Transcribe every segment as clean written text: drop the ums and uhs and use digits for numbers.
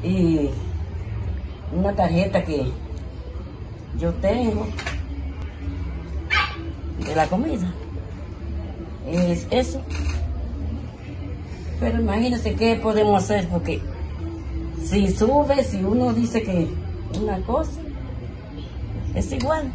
Y una tarjeta que yo tengo de la comida. Es eso. Pero imagínense qué podemos hacer, porque si sube, si uno dice que una cosa, es igual.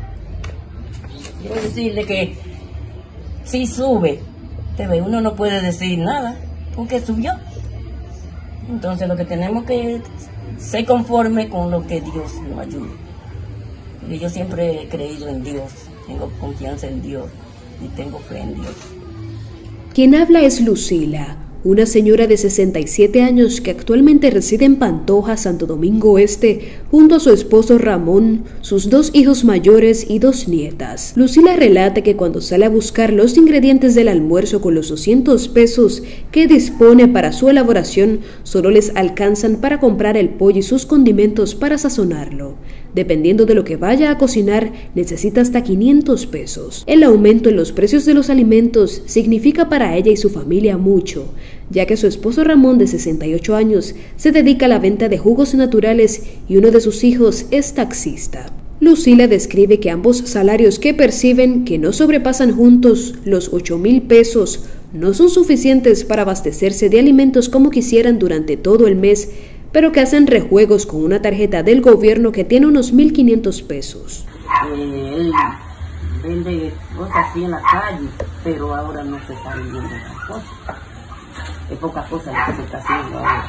Quiero decirle que si sube, uno no puede decir nada, porque subió. Entonces lo que tenemos que ser conforme con lo que Dios nos ayude. Porque yo siempre he creído en Dios, tengo confianza en Dios y tengo fe en Dios. Quien habla es Lucila, una señora de 67 años que actualmente reside en Pantoja, Santo Domingo Este, junto a su esposo Ramón, sus 2 hijos mayores y 2 nietas. Lucila relata que cuando sale a buscar los ingredientes del almuerzo con los 200 pesos que dispone para su elaboración, solo les alcanzan para comprar el pollo y sus condimentos para sazonarlo. Dependiendo de lo que vaya a cocinar, necesita hasta 500 pesos. El aumento en los precios de los alimentos significa para ella y su familia mucho, ya que su esposo Ramón, de 68 años, se dedica a la venta de jugos naturales y uno de sus hijos es taxista. Lucila describe que ambos salarios que perciben, que no sobrepasan juntos los 8,000 pesos, no son suficientes para abastecerse de alimentos como quisieran durante todo el mes, pero que hacen rejuegos con una tarjeta del gobierno que tiene unos 1,500 pesos. Él vende cosas así en la calle, pero ahora no se está vendiendo esas cosas. Es poca cosa lo que se está haciendo ahora.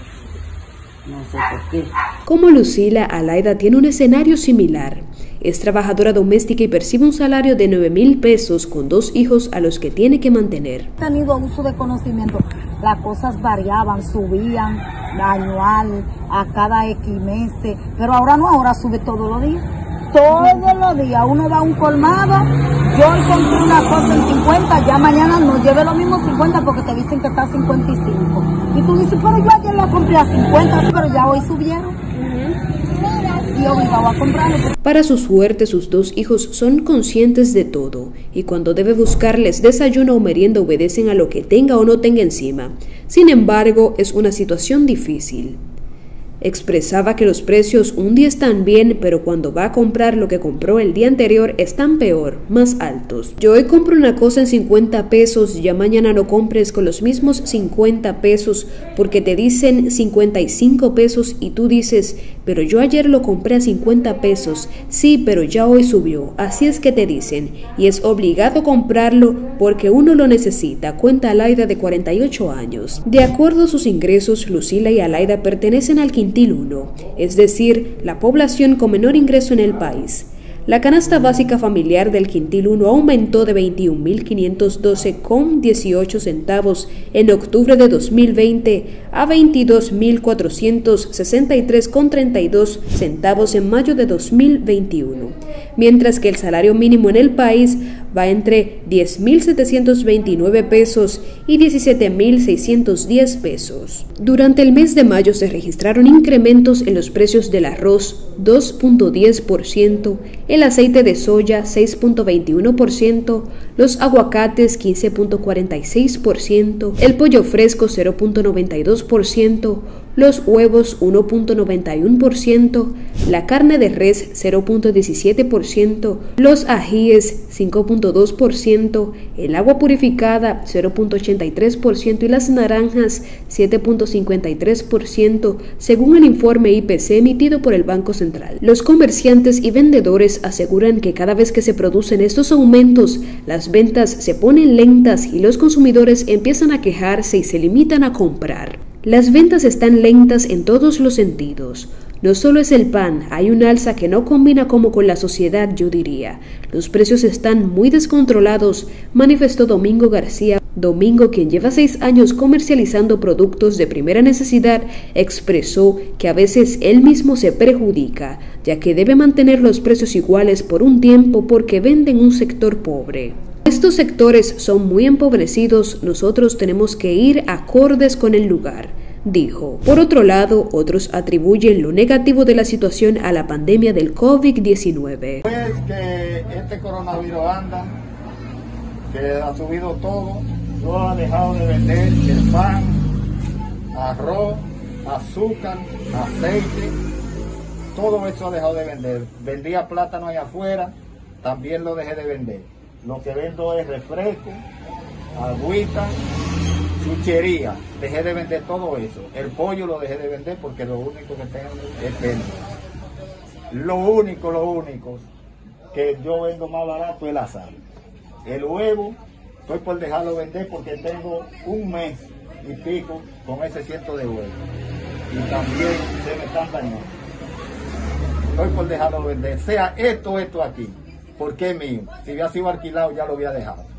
No sé por qué. Como Lucila, Alaida tiene un escenario similar. Es trabajadora doméstica y percibe un salario de 9,000 pesos con 2 hijos a los que tiene que mantener. He tenido uso de conocimiento. Las cosas variaban, subían anual, a cada X meses, pero ahora no, ahora sube todos los días. Todos los días uno va a un colmado, yo hoy compré una cosa en 50, ya mañana no lleve lo mismo 50 porque te dicen que está a 55. Y tú dices, pero yo ayer lo compré a 50, pero ya hoy subieron. Y obligado a comprarlo. Para su suerte, sus 2 hijos son conscientes de todo y cuando debe buscarles desayuno o merienda obedecen a lo que tenga o no tenga encima. Sin embargo, es una situación difícil. Expresaba que los precios un día están bien, pero cuando va a comprar lo que compró el día anterior están peor, más altos. Yo hoy compro una cosa en 50 pesos, ya mañana no compres con los mismos 50 pesos porque te dicen 55 pesos y tú dices, pero yo ayer lo compré a 50 pesos, sí, pero ya hoy subió, así es que te dicen, y es obligado comprarlo porque uno lo necesita, cuenta Alaida, de 48 años. De acuerdo a sus ingresos, Lucila y Alaida pertenecen al quintil 1, es decir, la población con menor ingreso en el país. La canasta básica familiar del quintil 1 aumentó de 21.512,18 centavos en octubre de 2020 a 22.463,32 centavos en mayo de 2021, mientras que el salario mínimo en el país va entre 10.729 pesos y 17.610 pesos. Durante el mes de mayo se registraron incrementos en los precios del arroz 2.10%, el aceite de soya 6.21%, los aguacates 15.46%, el pollo fresco 0.92%, los huevos 1.91%, la carne de res 0.17%, los ajíes 5.2%, el agua purificada 0.83% y las naranjas 7.53%, según el informe IPC emitido por el Banco Central. Los comerciantes y vendedores aseguran que cada vez que se producen estos aumentos, las ventas se ponen lentas y los consumidores empiezan a quejarse y se limitan a comprar. Las ventas están lentas en todos los sentidos. No solo es el pan, hay un alza que no combina como con la sociedad, yo diría. Los precios están muy descontrolados, manifestó Domingo García. Domingo, quien lleva 6 años comercializando productos de primera necesidad, expresó que a veces él mismo se perjudica, ya que debe mantener los precios iguales por un tiempo porque vende en un sector pobre. Estos sectores son muy empobrecidos, nosotros tenemos que ir acordes con el lugar, dijo. Por otro lado, otros atribuyen lo negativo de la situación a la pandemia del COVID-19. Pues que este coronavirus anda, que ha subido todo ha dejado de vender el pan, arroz, azúcar, aceite, todo eso he dejado de vender. Vendía plátano allá afuera, también lo dejé de vender. Lo que vendo es refresco, agüita, chuchería, dejé de vender todo eso. El pollo lo dejé de vender porque lo único que tengo es pérdida. Lo único que yo vendo más barato es la sal. El huevo, estoy por dejarlo vender porque tengo un mes y pico con ese ciento de huevos. Y también se me están dañando. Estoy por dejarlo vender. Sea esto aquí, porque es mío. Si hubiera sido alquilado ya lo había dejado.